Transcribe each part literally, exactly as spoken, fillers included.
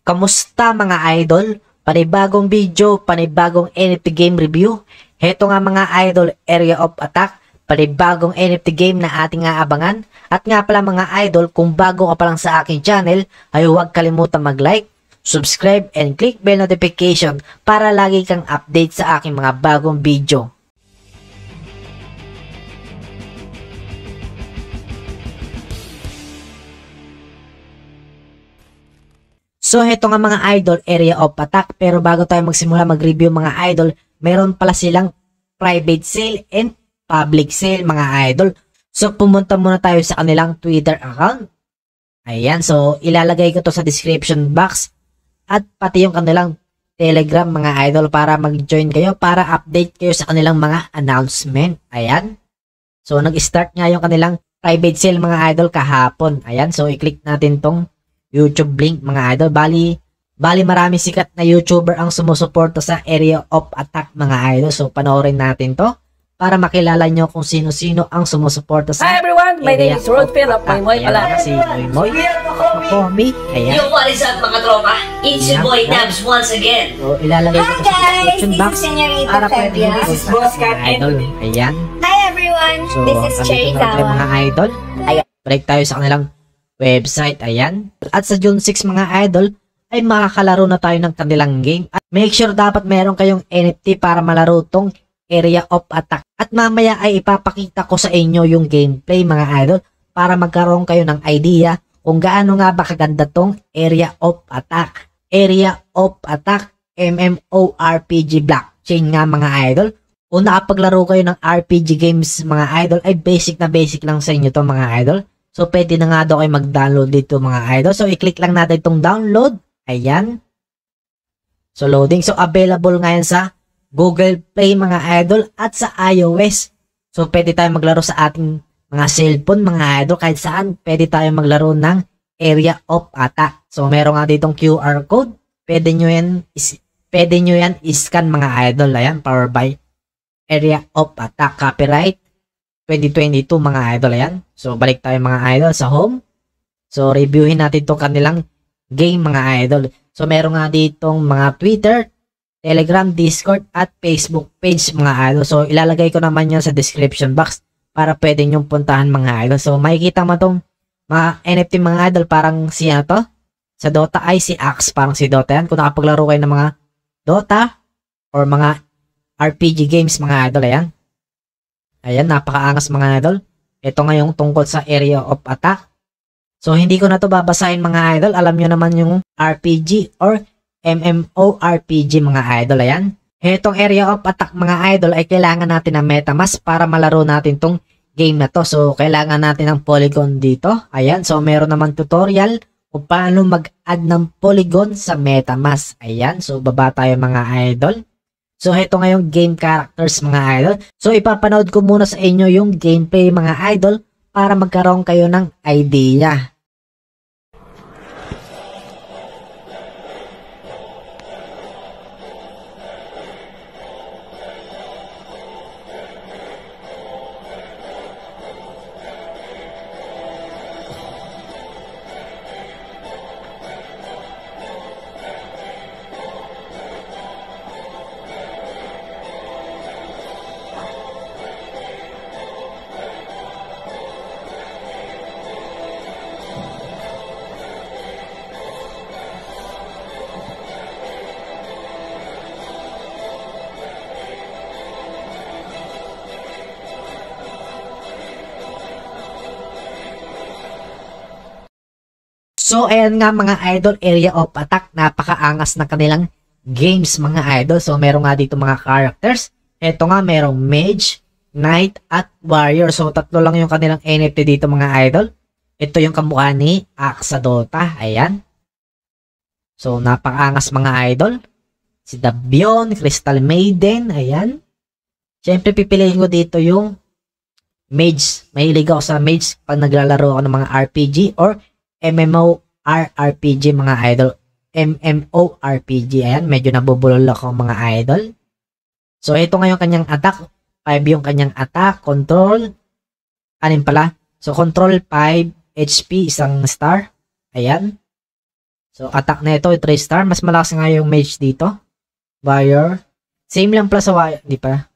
Kamusta mga idol? Panibagong video, panibagong N F T game review. Heto nga mga idol, Area of Attack, panibagong N F T game na ating aabangan. At nga pala mga idol, kung bago ka pa lang sa aking channel, ay huwag kalimutan mag-like, subscribe, and click bell notification para lagi kang update sa aking mga bagong video. So, heto nga mga idol, Area of Attack. Pero bago tayo magsimula mag-review mga idol, meron pala silang private sale and public sale mga idol. So, pumunta muna tayo sa kanilang Twitter account. Ayan, so ilalagay ko to sa description box. At pati yung kanilang Telegram mga idol para mag-join kayo, para update kayo sa kanilang mga announcement. Ayan. So, nag-start nga yung kanilang private sale mga idol kahapon. Ayan, so i-click natin tong YouTube link mga idol. Bali, bali marami sikat na YouTuber ang sumusuporta sa Area of Attack mga idol. So panoorin natin to para makilala nyo kung sino-sino ang sumusuporta sa Hi everyone, my name is Rod Philip. Moy Moy pala. Si Moy Moy. Moy. Ayan. Yo, what is up mga tropa? It's your boy Nabs once again. So ilalagay ko sa description box para pwede nyo mga idol. Ayan. Hi everyone, So, this is Cherry andito na tayo, mga idol. Ayan. Balik tayo sa kanilang website, ayan. At sa June six mga idol, ay makakalaro na tayo ng kanilang game. At make sure dapat meron kayong N F T para malaro tong Area of Attack. At mamaya ay ipapakita ko sa inyo yung gameplay mga idol para magkaroon kayo ng idea kung gaano nga ba kaganda tong Area of Attack. Area of Attack, MMORPG blockchain nga mga idol. Kung nakapaglaro kayo ng R P G games mga idol, ay basic na basic lang sa inyo to mga idol. So, pwede na nga daw kayo mag-download dito mga idol. So, i-click lang natin itong download. Ayan. So, loading. So, available nga yan sa Google Play mga idol at sa iOS. So, pwede tayo maglaro sa ating mga cellphone mga idol. Kahit saan, pwede tayo maglaro ng Area of Attack. So, meron nga ditong Q R code. Pwede nyo yan, is, pwede nyo yan iscan mga idol. Ayan, powered by Area of Attack. Copyright twenty twenty-two mga idol. Ayan. So, balik tayo mga idol sa home. So, reviewin natin itong kanilang game mga idol. So, meron nga ditong mga Twitter, Telegram, Discord, at Facebook page mga idol. So, ilalagay ko naman yan sa description box para pwede nyong puntahan mga idol. So, makikita mo itong mga N F T mga idol. Parang siya to. Sa Dota ay si Axe. Parang si Dota yan. Kung nakapaglaro kayo ng mga Dota or mga R P G games mga idol. Ayan. Ayan, napakaangas mga idol. Ito nga yung tungkol sa Area of Attack. So, hindi ko na to babasahin mga idol. Alam nyo naman yung R P G or MMORPG mga idol. Ayan. Itong Area of Attack mga idol ay kailangan natin ng MetaMask para malaro natin tong game na to. So, kailangan natin ng polygon dito. Ayan. So, meron naman tutorial kung paano mag-add ng polygon sa MetaMask. Ayan. So, baba tayo mga idol. So, ito nga yung game characters mga idol. So, ipapanood ko muna sa inyo yung gameplay mga idol para magkaroon kayo ng idea. So, ayan nga mga idol, Area of Attack. Napakaangas na kanilang games mga idol. So, meron nga dito mga characters. Ito nga, merong Mage, Knight, at Warrior. So, tatlo lang yung kanilang N F T dito mga idol. Ito yung kamukha ni Axe sa Dota. Ayan. So, napakaangas mga idol. Si Dabion, Crystal Maiden. Ayan. Siyempre, pipiliin ko dito yung Mage. Mahilig ako sa Mage pag naglalaro ako ng mga R P G or MMORPG mga idol. MMORPG. Ayan, medyo nabubulol ako mga idol. So, ito nga yung kanyang attack. five yung kanyang attack. Control. Anin pala? So, control five. H P, isang star. Ayan. So, attack na ito, three star. Mas malakas nga yung mage dito. Warrior. Same lang pala sa warrior. Di pa.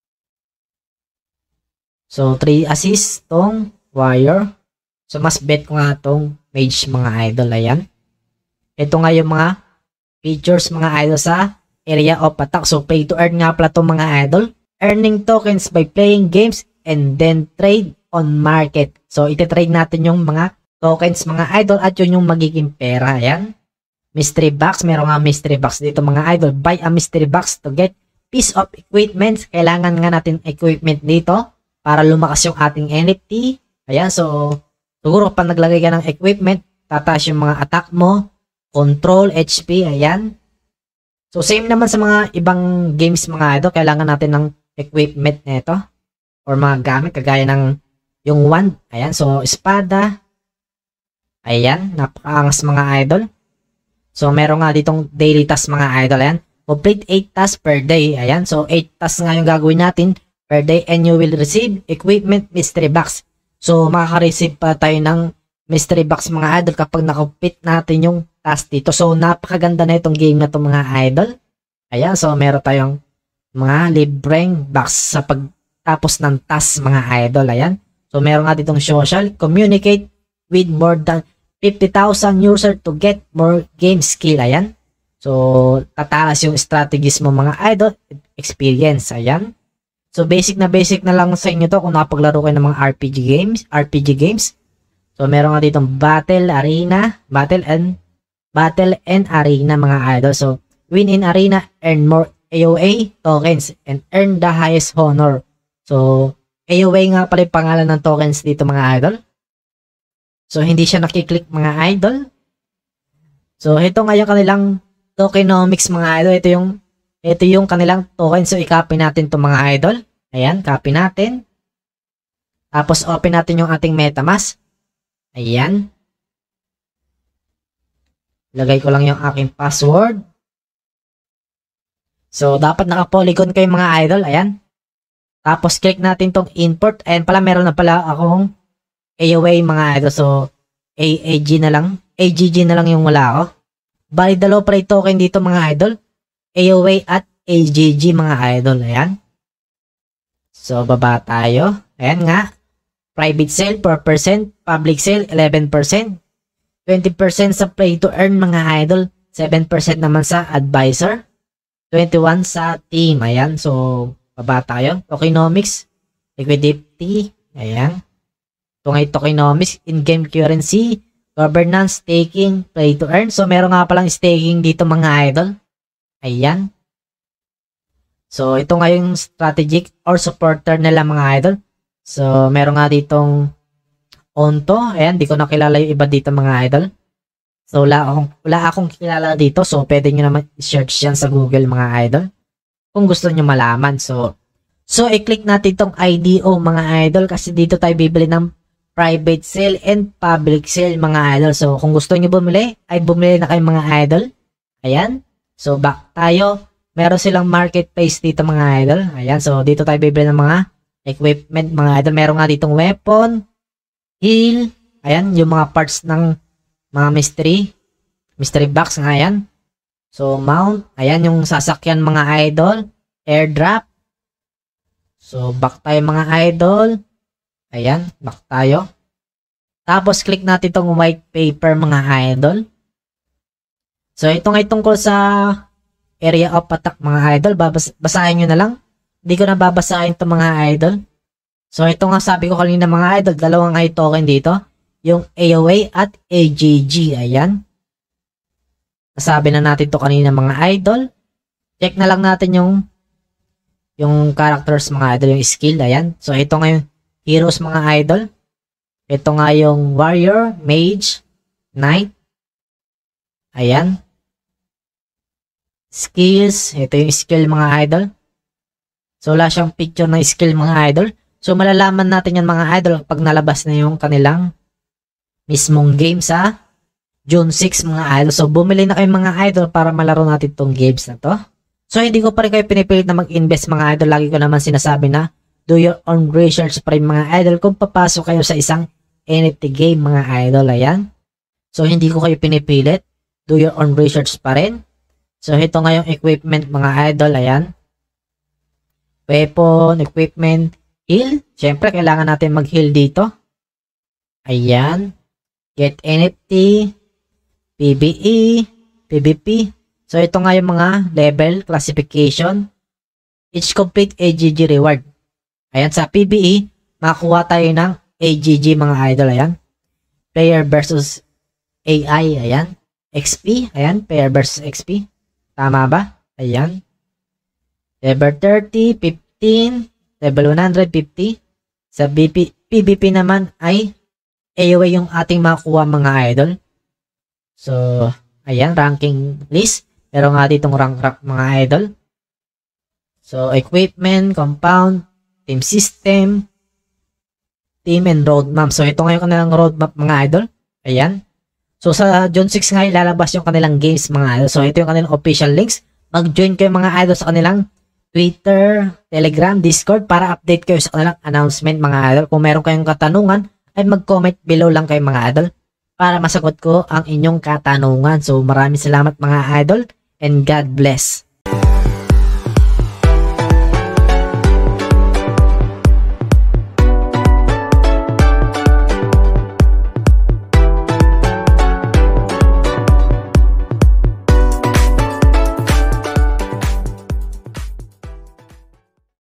So, three assist tong warrior. So, mas bet ko nga tong mage mga idol. Ayan. Ito nga yung mga features mga idol sa area of attack. So, pay to earn nga pala tong mga idol. Earning tokens by playing games and then trade on market. So, iti-trade natin yung mga tokens mga idol at yun yung magiging pera. Ayan. Mystery box. Meron nga mystery box dito mga idol. Buy a mystery box to get piece of equipment. Kailangan nga natin equipment dito para lumakas yung ating N F T. Ayan. So, siguro pa naglagay ka ng equipment, tataas yung mga attack mo, control, H P. Ayan. So, same naman sa mga ibang games mga idol. Kailangan natin ng equipment nito or mga gamit kagaya ng yung wand. Ayan. So, espada. Ayan, napakaangas mga idol. So, meron nga ditong daily task mga idol. Ayan, complete eight tasks per day. Ayan, so eight tasks nga yung gagawin natin per day and you will receive equipment mystery box. So, makaka-receive pa tayo ng mystery box mga idol kapag nakapit natin yung task dito. So, napakaganda na itong game na ito mga idol. Ayan, so meron tayong mga libreng box sa pagtapos ng task mga idol. Ayan, so meron nga ditong social, communicate with more than fifty thousand user to get more game skill. Ayan. So, tataas yung strategies mo mga idol. Experience. Ayan. So, basic na basic na lang sa inyo to kung nakapaglaro kayo ng mga R P G games. R P G games. So, meron nga ditong battle, arena, battle and battle and arena mga idol. So, win in arena, earn more A O A tokens and earn the highest honor. So, A O A nga pala yung pangalan ng tokens dito mga idol. So, hindi siya nakiklik mga idol. So, ito nga yung kanilang tokenomics mga idol. Ito yung, ito yung kanilang token. So, i-copy natin to mga idol. Ayan, copy natin. Tapos, open natin yung ating MetaMask. Ayan. Lagay ko lang yung aking password. So, dapat naka-polygon kayo mga idol. Ayan. Tapos, click natin tong import. Ayan pala, meron na pala akong A O A mga idol. So, A A G na lang. A G G na lang yung wala ako. Bali, dalawa pala yung token dito mga idol. A O A at A G G mga idol. Ayan. So, baba tayo. Ayan nga. Private sale four percent. Public sale eleven percent. twenty percent sa play to earn mga idol. seven percent naman sa advisor. twenty-one sa team. Ayan. So, baba tayo. Tokenomics. Liquidity. Ayan. Ito nga yung tokenomics, in-game currency, governance, staking, play to earn. So, meron nga palang staking dito mga idol. Ayan. So, ito nga yung strategic or supporter nila mga idol. So, meron nga ditong Onto. Ayan, di ko nakilala yung iba dito mga idol. So, wala akong, wala akong kilala dito. So, pwede nyo naman i-search yan sa Google mga idol. Kung gusto nyo malaman. So, so i-click natin itong I D O mga idol kasi dito tayo bibili ng private sale and public sale mga idol. So, kung gusto nyo bumili, ay bumili na kayo mga idol. Ayan. So, back tayo. Meron silang marketplace dito mga idol. Ayan. So, dito tayo bibili ng mga equipment mga idol. Meron nga ditong weapon, heal. Ayan. Yung mga parts ng mga mystery. Mystery box nga yan. So, mount. Ayan yung sasakyan mga idol. Airdrop. So, back tayo mga idol. Ayan, back tayo. Tapos, click natin itong white paper mga idol. So, ito nga tungkol sa area of attack mga idol. Babas basahin nyo na lang. Hindi ko na babasahin ito mga idol. So, ito nga sabi ko kanina mga idol. Dalawang nga token dito. Yung A O A at A G G. Ayan. Nasabi na natin to kanina mga idol. Check na lang natin yung yung characters mga idol. Yung skill. Ayan. So, ito nga yung heroes mga idol. Ito nga yung warrior, mage, knight. Ayan. Skills. Ito yung skill mga idol. So, wala siyang picture ng skill mga idol. So, malalaman natin yan mga idol pag nalabas na yung kanilang mismong game sa June six mga idol. So, bumili na kayo mga idol para malaro natin tong games na to. So, hindi ko pa rin kayo pinipilit na mag-invest mga idol. Lagi ko naman sinasabi na do your own research pa rin mga idol kung papasok kayo sa isang N F T game mga idol. Ayan. So, hindi ko kayo pinipilit. do your own research pa rin. So, ito nga yung equipment mga idol. Ayan. Weapon, equipment, heal. Siyempre, kailangan natin mag-heal dito. Ayan. Get N F T, P V E, P V P. So, ito nga yung mga level, classification. Each complete A G G reward. Ayan, sa P V E, makakuha tayo ng A G G mga idol. Ayan. Player versus A I. Ayan. X P. Ayan. Player versus X P. Tama ba? Ayan. Level thirty, fifteen, level one hundred fifty. Sa B P, P V P naman ay A O E yung ating makuha mga idol. So, ayan. Ranking list. Pero nga ditong rank rank mga idol. So, equipment, compound, team system, team and roadmap. So, ito ngayon kanilang roadmap mga idol. Ayan. So, sa June six nga ilalabas yung kanilang games mga idol. So, ito yung kanilang official links. Mag-join kayo mga idol sa kanilang Twitter, Telegram, Discord para update kayo sa kanilang announcement mga idol. Kung meron kayong katanungan, ay mag-comment below lang kayo mga idol para masagot ko ang inyong katanungan. So, maraming salamat mga idol and God bless.